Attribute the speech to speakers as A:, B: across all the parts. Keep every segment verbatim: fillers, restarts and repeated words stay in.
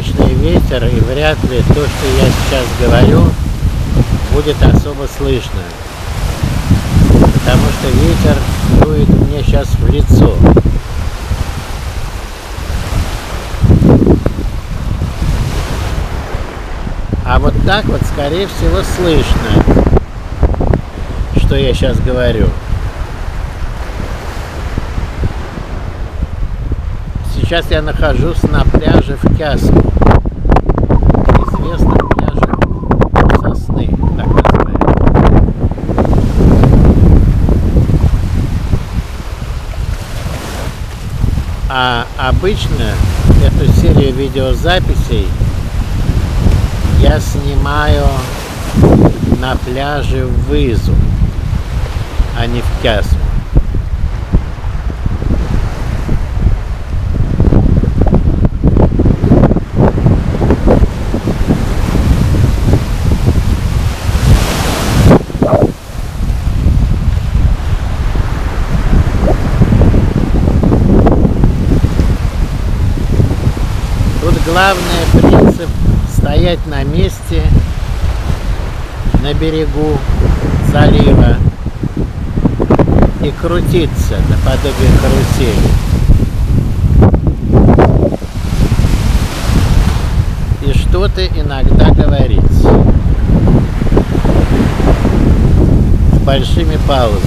A: обычный ветер, и вряд ли то, что я сейчас говорю, будет особо слышно. Потому что ветер дует мне сейчас в лицо. А вот так вот, скорее всего, слышно, что я сейчас говорю. Сейчас я нахожусь на пляже в Кяску, известном пляже Сосны, так называемый. А обычно эту серию видеозаписей я снимаю на пляже в Вызу, а не в Кяску. Тут главный принцип — стоять на месте, на берегу залива и крутиться наподобие карусели. И что-то иногда говорить с большими паузами.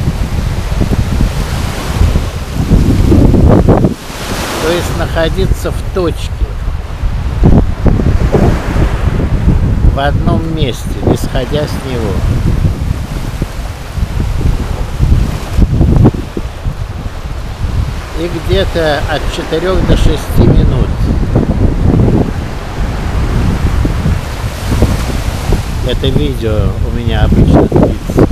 A: То есть находиться в точке, в одном месте, не сходя с него. И где-то от четырёх до шести минут это видео у меня обычно длится.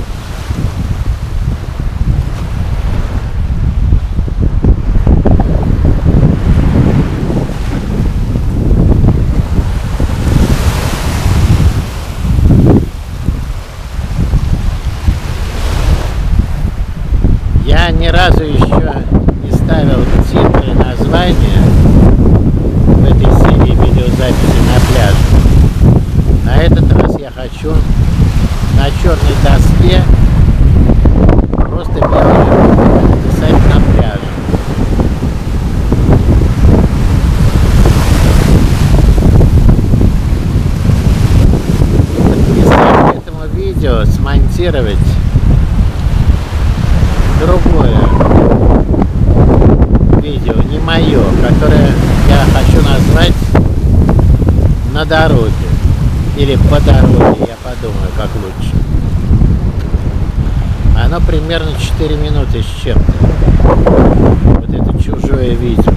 A: Я ни разу еще не ставил титры, названия в этой серии видеозаписи на пляже. На этот раз я хочу на черной доске просто белым написать на пляже. Если к этому видео смонтировать другое видео, не мое, которое я хочу назвать «На дороге» или «По дороге», я подумаю, как лучше. Оно примерно четыре минуты с чем-то. Вот это чужое видео.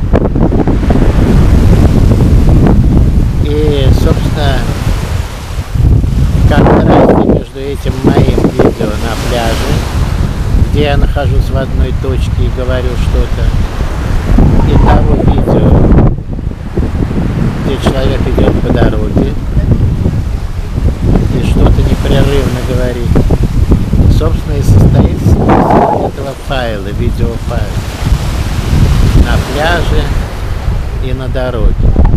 A: И, собственно, контрасте между этим моим видео на пляже, где я нахожусь в одной точке и говорю что-то, и того видео, где человек идет по дороге и что-то непрерывно говорит, собственно, и состоит из этого файла, видеофайла, на пляже и на дороге.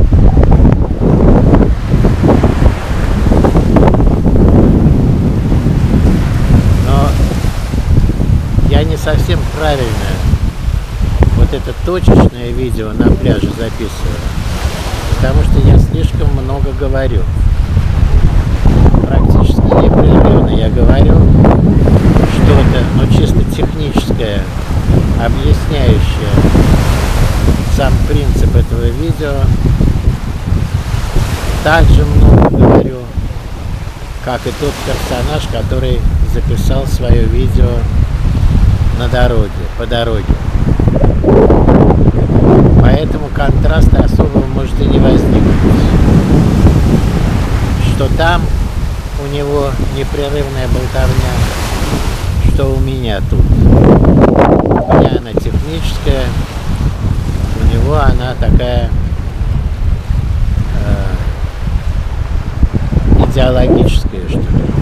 A: Я не совсем правильно вот это точечное видео на пляже записываю, потому что я слишком много говорю. Практически непрерывно я говорю что-то, но чисто техническое, объясняющее сам принцип этого видео. Также много говорю, как и тот персонаж, который записал свое видео на дороге, по дороге. Поэтому контраста особого может и не возникнуть. Что там у него непрерывная болтовня, что у меня тут. У меня она техническая, у него она такая э, идеологическая, что ли.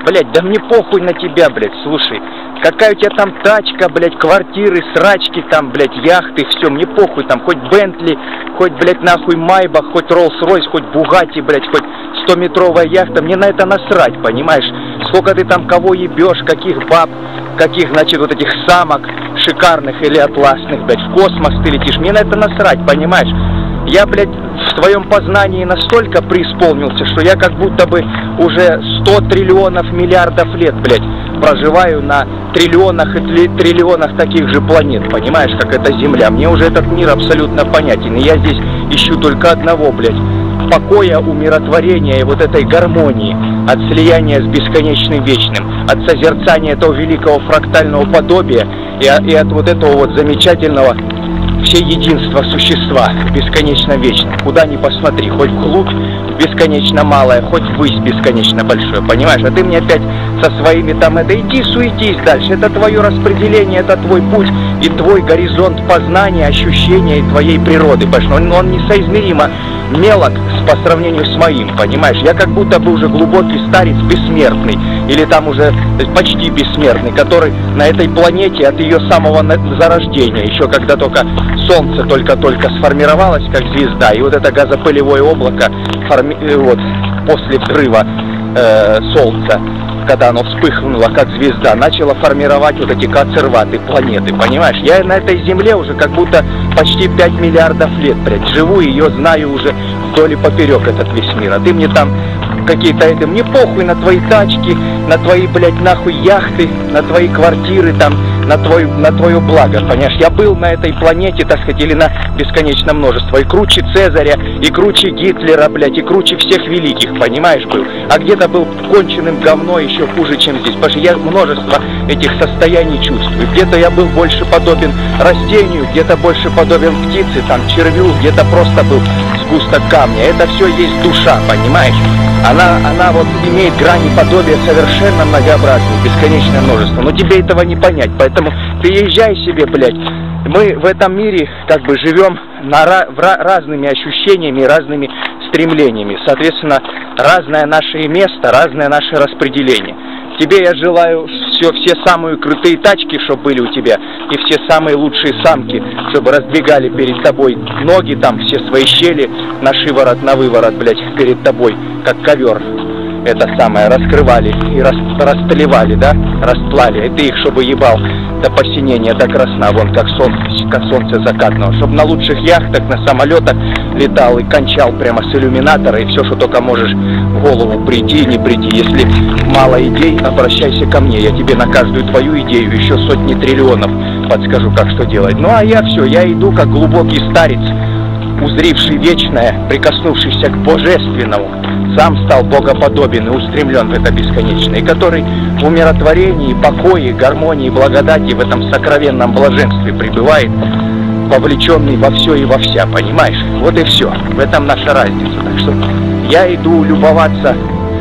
B: Блядь, да мне похуй на тебя, блядь, слушай. Какая у тебя там тачка, блядь, квартиры, срачки там, блядь, яхты, все, мне похуй там, хоть Бентли, хоть, блядь, нахуй Майбах, хоть Роллс-Ройс, хоть Бугатти, блядь, хоть стометровая яхта, мне на это насрать, понимаешь? Сколько ты там кого ебешь, каких баб, каких, значит, вот этих самок шикарных или атласных, блядь, в космос ты летишь, мне на это насрать, понимаешь? Я, блядь, в своем познании настолько преисполнился, что я как будто бы уже сто триллионов миллиардов лет, блядь, проживаю на триллионах и триллионах таких же планет, понимаешь, как эта Земля. Мне уже этот мир абсолютно понятен, и я здесь ищу только одного, блядь, покоя, умиротворения и вот этой гармонии, от слияния с бесконечным вечным, от созерцания этого великого фрактального подобия и, и от вот этого вот замечательного всеединства существа, бесконечно вечно. Куда ни посмотри, хоть вглубь бесконечно малое, хоть ввысь бесконечно большое, понимаешь? А ты мне опять со своими там это, иди суетись дальше, это твое распределение, это твой путь и твой горизонт познания, ощущения и твоей природы, потому что он, он несоизмеримо мелок по сравнению с моим, понимаешь? Я как будто бы уже глубокий старец бессмертный, или там уже почти бессмертный, который на этой планете от ее самого зарождения, еще когда только Солнце только-только сформировалось как звезда, и вот это газопылевое облако форми... вот, после взрыва э, Солнца, когда оно вспыхнуло как звезда, начало формировать вот эти консерваты планеты, понимаешь? Я на этой Земле уже как будто почти пять миллиардов лет, блядь, живу, и ее знаю уже вдоль и поперек этот весь мир, а ты мне там какие-то это, мне похуй на твои тачки, на твои, блядь, нахуй яхты, на твои квартиры там, на твой, на твое благо, понимаешь? Я был на этой планете, так сказать, или на бесконечное множество, и круче Цезаря, и круче Гитлера, блядь, и круче всех великих, понимаешь, был. А где-то был конченным говно еще хуже, чем здесь, потому что я множество этих состояний чувствую. Где-то я был больше подобен растению, где-то больше подобен птице, там, червю, где-то просто был сгусток камня. Это все есть душа, понимаешь? Она, она вот имеет грани подобия совершенно многообразные, бесконечное множество. Но тебе этого не понять, поэтому ты езжай себе, блядь. Мы в этом мире как бы живем на, в, разными ощущениями, разными стремлениями. Соответственно, разное наше место, разное наше распределение. Тебе я желаю все, все самые крутые тачки, чтобы были у тебя, и все самые лучшие самки, чтобы раздвигали перед тобой ноги, там все свои щели на шиворот, на выворот, блядь, перед тобой, как ковер. Это самое, раскрывали и рас, растлевали, да, растлали. И ты их, чтобы ебал до посинения, до красна, вон, как солнце, как солнце закатного. Чтобы на лучших яхтах, на самолетах летал и кончал прямо с иллюминатора, и все, что только можешь в голову прийти, не прийти. Если мало идей, обращайся ко мне, я тебе на каждую твою идею еще сотни триллионов подскажу, как что делать. Ну, а я все, я иду как глубокий старец, узривший вечное, прикоснувшийся к божественному, сам стал богоподобен и устремлен в это бесконечное, и который в умиротворении, покое, гармонии, благодати, в этом сокровенном блаженстве пребывает, вовлеченный во все и во вся, понимаешь? Вот и все. В этом наша разница. Так что я иду любоваться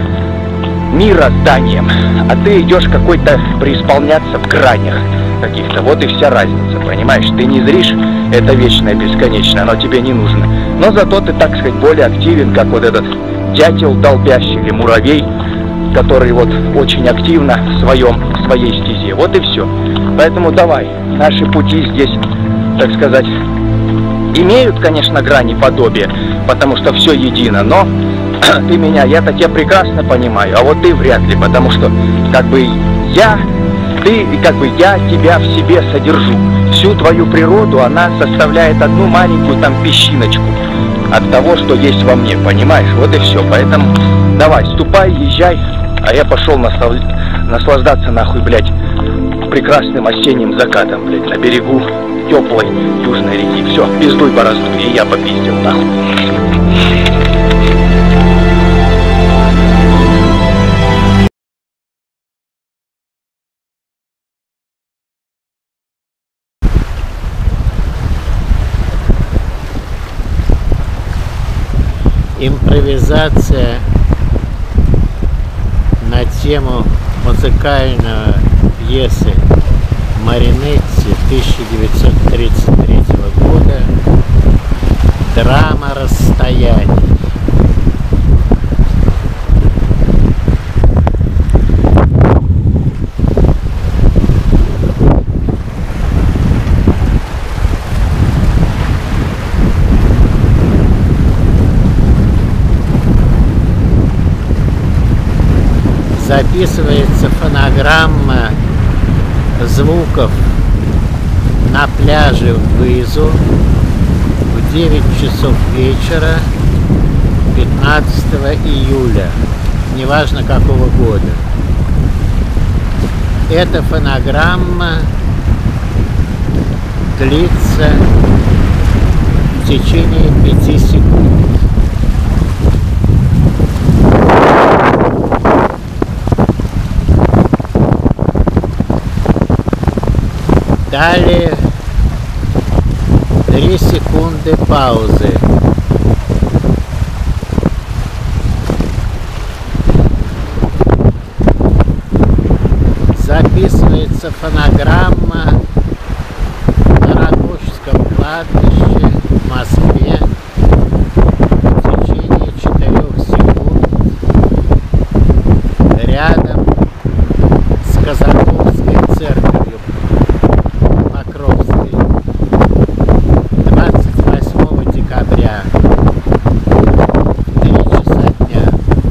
B: мирозданием, а ты идешь какой-то преисполняться в гранях каких-то. Вот и вся разница, понимаешь? Ты не зришь это вечное, бесконечное, оно тебе не нужно. Но зато ты, так сказать, более активен, как вот этот дятел долбящий или муравей, который вот очень активно в своем, в своей стезе. Вот и все. Поэтому давай, наши пути здесь, так сказать, имеют, конечно, грани подобия, потому что все едино, но ты меня, я-то тебя прекрасно понимаю, а вот ты вряд ли, потому что как бы я, ты, как бы я тебя в себе содержу. Всю твою природу, она составляет одну маленькую там песчиночку от того, что есть во мне, понимаешь? Вот и все. Поэтому давай, ступай, езжай, а я пошел наслаж... наслаждаться нахуй, блядь, прекрасным осенним закатом, блядь, на берегу теплой южной реки. Все, пиздуй борозду, и я попиздил, нахуй.
A: Импровизация на тему музыкальной пьесы Маринетти тысяча девятьсот тридцать третьего года «Драма расстояний». Записывается фонограмма звуков на пляже в Изу в девять часов вечера пятнадцатого июля, неважно какого года. Эта фонограмма длится в течение пяти секунд. Далее три секунды паузы. Записывается фонограмма на Рогожском кладбище в Москве в течение четырёх секунд рядом с Казаковской церковью Покровской двадцать восьмого декабря в три часа дня.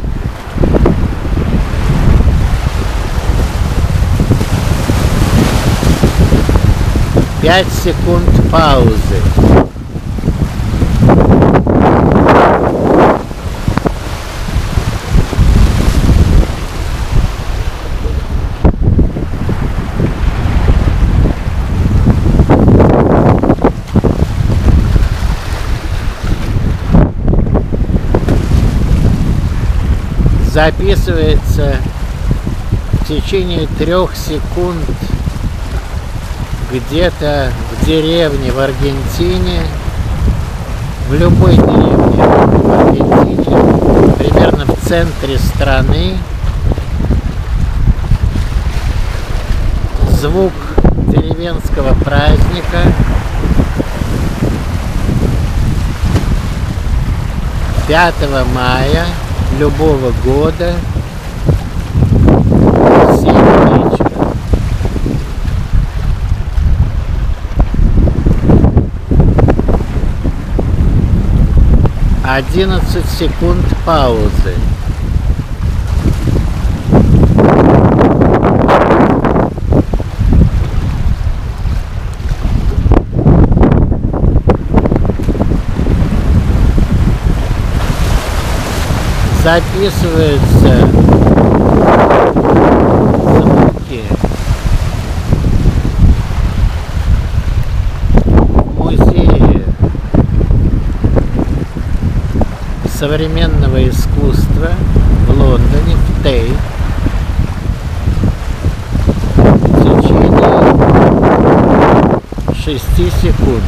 A: Пять секунд паузы. Записывается в течение трех секунд где-то в деревне в Аргентине, в любой деревне в Аргентине, примерно в центре страны, звук деревенского праздника пятого мая любого года в семь вечера. одиннадцать секунд паузы. Записываются звуки в музее современного искусства в Лондоне, в Тейт, в течение шести секунд.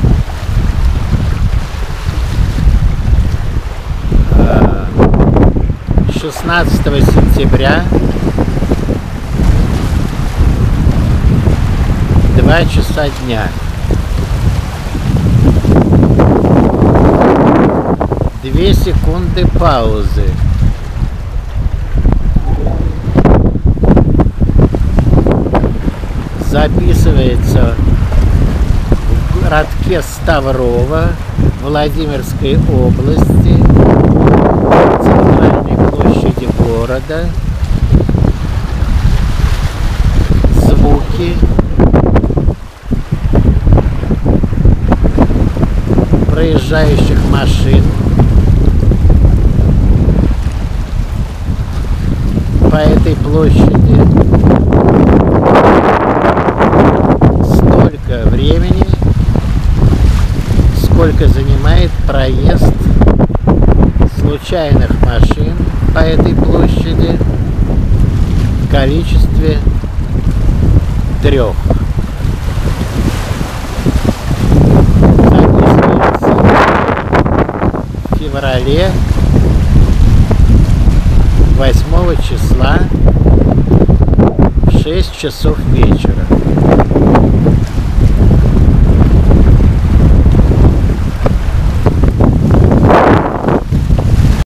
A: шестнадцатого сентября два часа дня. Две секунды паузы. Записывается в городке Ставрово Владимирской области, центральной площади города, звуки проезжающих машин по этой площади столько времени, сколько занимает проезд случайных машин по этой площади в количестве трех. Записывается в феврале восьмого числа в шесть часов вечера.